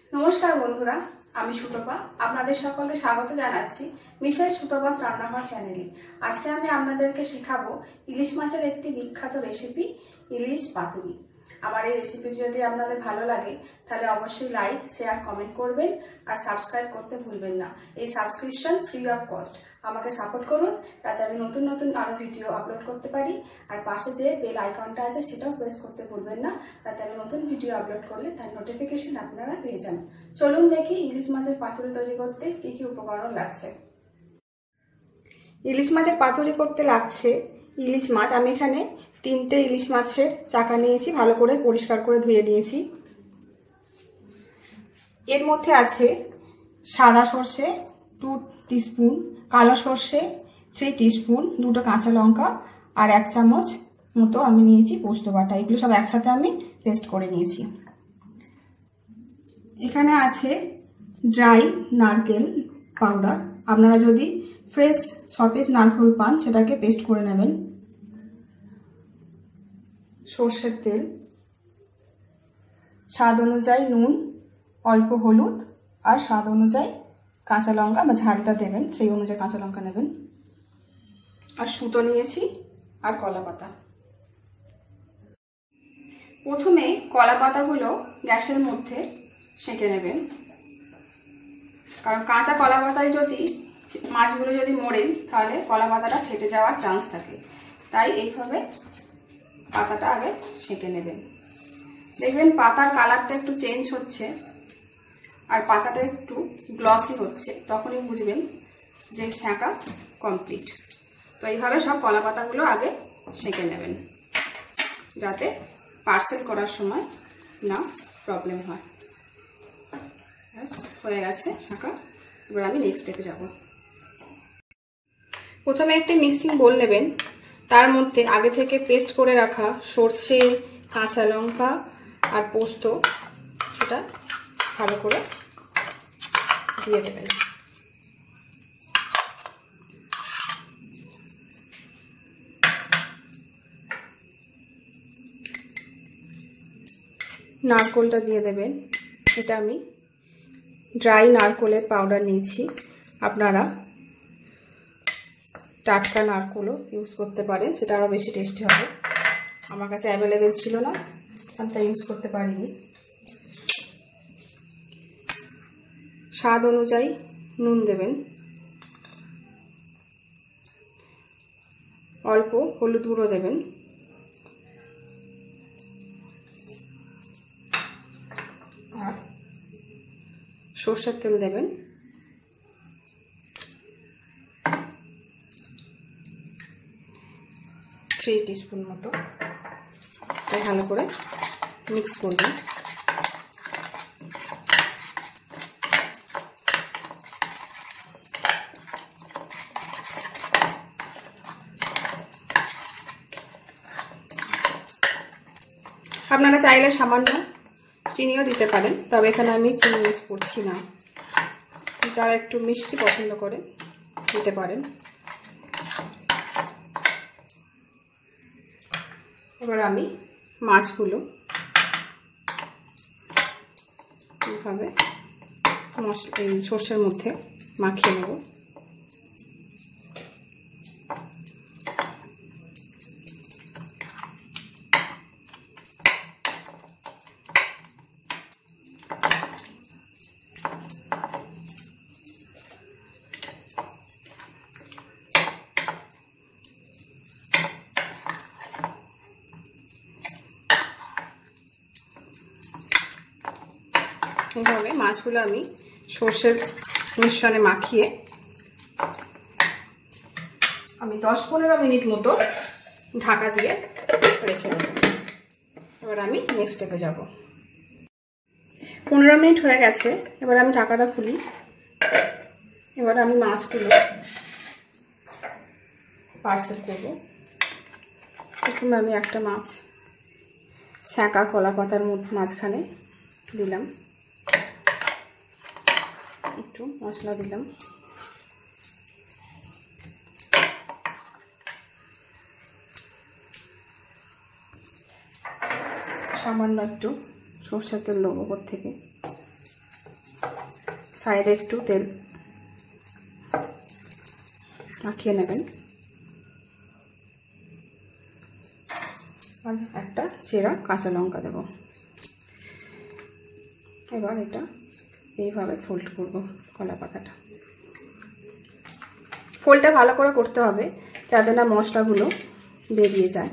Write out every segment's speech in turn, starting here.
নমস্কার বন্ধুরা, আমি সুতপা আপনাদের সকলকে স্বাগত জানাচ্ছি মিসেস সুতপা'স রান্নাঘর চ্যানেলে। আজকে আমি আপনাদেরকে শেখাবো ইলিশ মাছের একটি বিখ্যাত রেসিপি, ইলিশ পাতুরি। আমার এই রেসিপি যদি আপনাদের ভালো লাগে তাহলে অবশ্যই লাইক, শেয়ার, কমেন্ট করবেন আর সাবস্ক্রাইব করতে ভুলবেন না। এই সাবস্ক্রিপশন ফ্রি অফ কস্ট। আমাকে সাপোর্ট করুন যাতে আমি নতুন নতুন আরও ভিডিও আপলোড করতে পারি। আর পাশে যে বেল আইকনটা আছে সেটাও প্রেস করতে ভুলবেন না, যাতে আমি নতুন ভিডিও আপলোড করলে তার নোটিফিকেশন আপনারা পেয়ে যান। চলুন দেখি ইলিশ মাছের পাতুরি তৈরি করতে কি কি উপকরণ লাগছে। ইলিশ মাছের পাতুরি করতে লাগছে ইলিশ মাছ। আমি এখানে 3টে ইলিশ মাছের চাকা নিয়েছি, ভালো করে পরিষ্কার করে ধুয়ে নিয়েছি। এর মধ্যে আছে সাদা সর্ষে 2 টিস্পুন, কালো সর্ষে 3 টিস্পুন, 2টো কাঁচা লঙ্কা আর 1 চামচ মতো আমি নিয়েছি পোস্ত বাটা। এগুলো সব একসাথে আমি পেস্ট করে নিয়েছি। এখানে আছে ড্রাই নারকেল পাউডার। আপনারা যদি ফ্রেশ সতেজ নারকেল পান সেটাকে পেস্ট করে নেবেন। সর্ষের তেল, স্বাদ অনুযায়ী নুন, অল্প হলুদ আর স্বাদ অনুযায়ী কাঁচা লঙ্কা বা ঝালটা দেবেন সেই অনুযায়ী কাঁচা লঙ্কা নেবেন। আর সুতো নিয়েছি আর কলা পাতা। প্রথমে কলা পাতাগুলো গ্যাসের মধ্যে সেঁকে নেবেন, কারণ কাঁচা কলা পাতায় যদি মাছগুলো যদি মরেন তাহলে কলা পাতাটা ফেটে যাওয়ার চান্স থাকে। তাই এইভাবে পাতাটা আগে সেঁকে নেবেন। দেখবেন পাতার কালারটা একটু চেঞ্জ হচ্ছে আর পাতাটা একটু গ্লসি হচ্ছে, তখনই বুঝবেন যে সেঁকা কমপ্লিট। তো এইভাবে সব কলা পাতাগুলো আগে সেঁকে নেবেন যাতে পার্সেল করার সময় না প্রবলেম হয়। হয়ে গেছে সেঁকা। এবার আমি নেক্সট স্টেপে যাব। প্রথমে একটি মিক্সিং বোল নেবেন, তার মধ্যে আগে থেকে পেস্ট করে রাখা সর্ষে, কাঁচা লঙ্কা আর পোস্ত সেটা ভালো করে দিয়ে দেবেন। নারকেলটা দিয়ে দেবেন। এটা আমি ড্রাই নারকেলের পাউডার নিয়েছি, আপনারা টাটকা নারকেলও ইউজ করতে পারেন, সেটা আরও বেশি টেস্টি হবে। আমার কাছে অ্যাভেলেবেল ছিল না, আমি তাই ইউজ করতে পারিনি। স্বাদ অনুযায়ী নুন দেবেন, অল্প হলুদ গুঁড়ো দেবেন, আর সরষের তেল দেবেন। 3 টিস্পুন মতো। তাই ভালো করে মিক্স করবেন। আপনারা চাইলে সামান্য চিনিও দিতে পারেন, তবে এখানে আমি চিনি ইউজ করছি না। যারা একটু মিষ্টি পছন্দ করে দিতে পারেন। এবার আমি মাছগুলো এইভাবে এই সর্ষের মধ্যে মাখিয়ে নেব। এইভাবে মাছগুলো আমি সর্ষের মিশ্রণে মাখিয়ে আমি 10-15 মিনিট মতো ঢাকা দিয়ে রেখে দেব। এবার আমি নেক্সট স্টেপে যাব। 15 মিনিট হয়ে গেছে। এবার আমি ঢাকাটা খুলি। এবার আমি মাছগুলো পার্সেল করব। প্রথমে আমি একটা মাছ সেঁকা কলা পাতার মাঝখানে দিলাম, একটু মশলা দিলাম, সামান্য একটু সরষের তেল দেবো উপর থেকে। সাইডে একটু তেল মাখিয়ে নেবেন। আর একটা চেরা কাঁচা লঙ্কা দেব। এবার এটা এইভাবে ফোল্ড করব, কলা পাতাটা। ফোল্ডটা ভালো করে করতে হবে যাতে না মশলাগুলো বেরিয়ে যায়।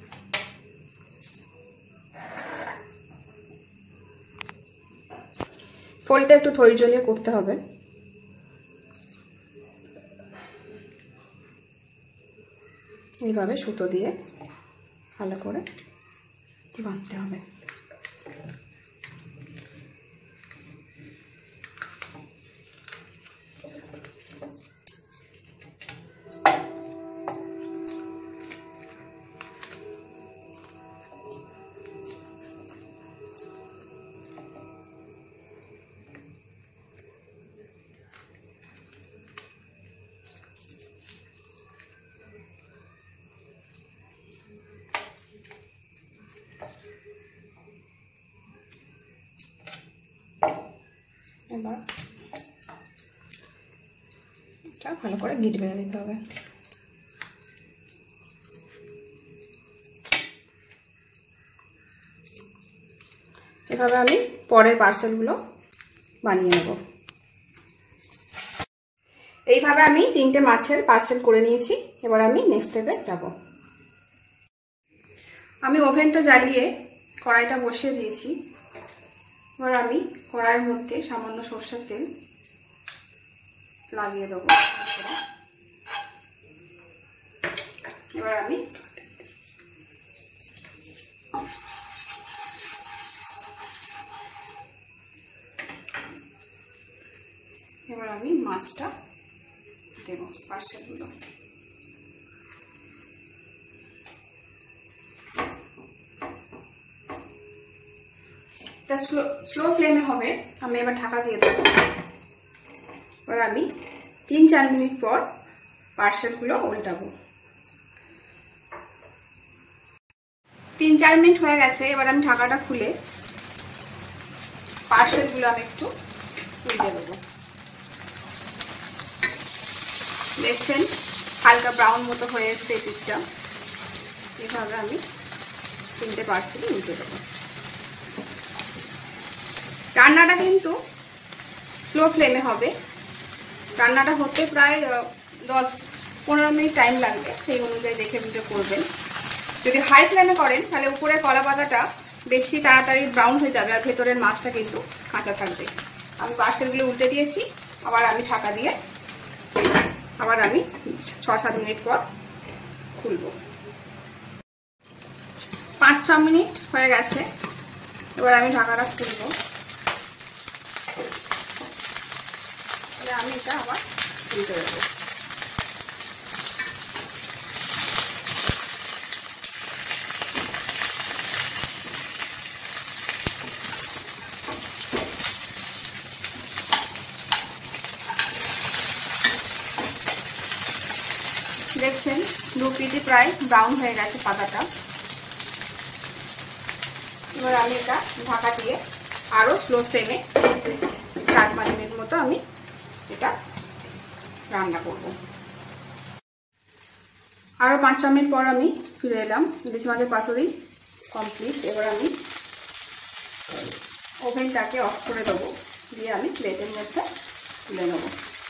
ফোল্ডটা একটু ধৈর্য নিয়ে করতে হবে। এইভাবে সুতো দিয়ে ভালো করে বাঁধতে হবে। এবার এটা ভালো করে গিট বেঁধে দিতে হবে। এভাবে আমি পরের পার্সেলগুলো বানিয়ে নেব। এইভাবে আমি 3টে মাছের পার্সেল করে নিয়েছি। এবার আমি নেক্সট স্টেপে যাব। আমি ওভেনটা জ্বালিয়ে কড়াইটা বসিয়ে দিয়েছি। এবার আমি কড়াইয়ের মধ্যে সামান্য সরষের তেল লাগিয়ে দেবো। এবার আমি মাছটা দেবো পার্সেলগুলো। এটা স্লো ফ্লেমে হবে। আমি এবার ঢাকা দিয়ে দেবো। এবার আমি 3-4 মিনিট পর পার্সেলগুলো উল্টাবো। 3-4 মিনিট হয়ে গেছে। এবার আমি ঢাকাটা খুলে পার্সেলগুলো আমি একটু উল্টে দেবো। দেখছেন হালকা ব্রাউন মতো হয়ে এসছে এই পিসটা। এভাবে আমি 3টে পার্সেল উল্টে দেবো। রান্নাটা কিন্তু স্লো ফ্লেমে হবে। রান্নাটা হতে প্রায় 10-15 মিনিট টাইম লাগবে, সেই অনুযায়ী দেখে বুঝে করবেন। যদি হাই ফ্লেমে করেন তাহলে উপরের কলা পাতাটা বেশি তাড়াতাড়ি ব্রাউন হয়ে যাবে আর ভেতরের মাছটা কিন্তু কাঁচা থাকবে। আমি পার্সেলগুলো উল্টে দিয়েছি। আবার আমি ঢাকা দিয়ে আবার আমি 6-7 মিনিট পর খুলব। 5-6 মিনিট হয়ে গেছে। এবার আমি ঢাকাটা খুলব। আমি এটা আবার উল্টে দেবো। দেখছেন 2 পিঠে প্রায় ব্রাউন হয়ে গেছে পাতাটা। এবার আমি এটা ঢাকা দিয়ে আরো স্লো ফ্লেমে 4-5 মিনিট মতো আমি এটা রান্না করব। আরো 5-6 মিনিট পর আমি ফিরে এলাম। ইলিশ মাছের পাতুরি কমপ্লিট। এবার আমি ওভেনটাকে অফ করে দেবো, দিয়ে আমি প্লেটের মধ্যে তুলে নেব।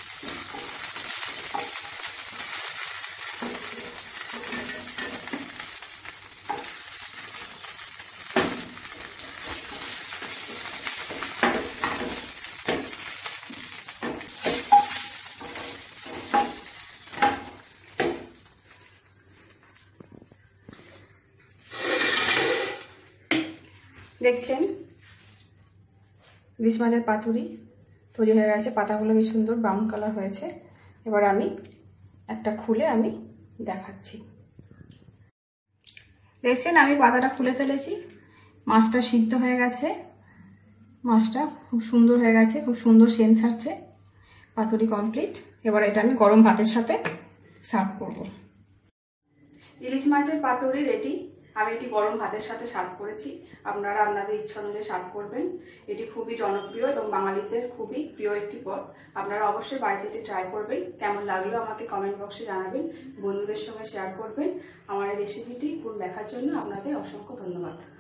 দেখছেন ইলিশ মাছের পাতুরি তৈরি হয়ে গেছে। পাতাগুলো কি সুন্দর ব্রাউন কালার হয়েছে। এবার আমি একটা খুলে আমি দেখাচ্ছি। দেখছেন আমি পাতাটা খুলে ফেলেছি। মাছটা সিদ্ধ হয়ে গেছে। মাছটা খুব সুন্দর হয়ে গেছে, খুব সুন্দর সেন্ট ছাড়ছে। পাতুরি কমপ্লিট। এবার এটা আমি গরম ভাতের সাথে সার্ভ করব। ইলিশ মাছের পাতুরি রেডি। আমি এটি গরম ভাতের সাথে সার্ভ করেছি। আপনারা আপনাদের ইচ্ছা অনুযায়ী সার্ভ করবেন। এটি খুবই জনপ্রিয় এবং বাঙালিদের খুবই প্রিয় একটি পদ। আপনারা অবশ্যই বাড়িতে এটি ট্রাই করবেন। কেমন লাগলো আমাকে কমেন্ট বক্সে জানাবেন, বন্ধুদের সঙ্গে শেয়ার করবেন। আমার এই রেসিপিটি ফুল দেখার জন্য আপনাদের অসংখ্য ধন্যবাদ।